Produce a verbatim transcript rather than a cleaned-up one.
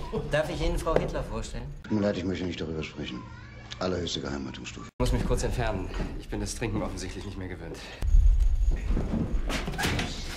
Darf ich Ihnen Frau Hitler vorstellen? Tut mir leid, ich möchte nicht darüber sprechen. Allerhöchste Geheimhaltungsstufe. Ich muss mich kurz entfernen. Ich bin das Trinken offensichtlich nicht mehr gewöhnt.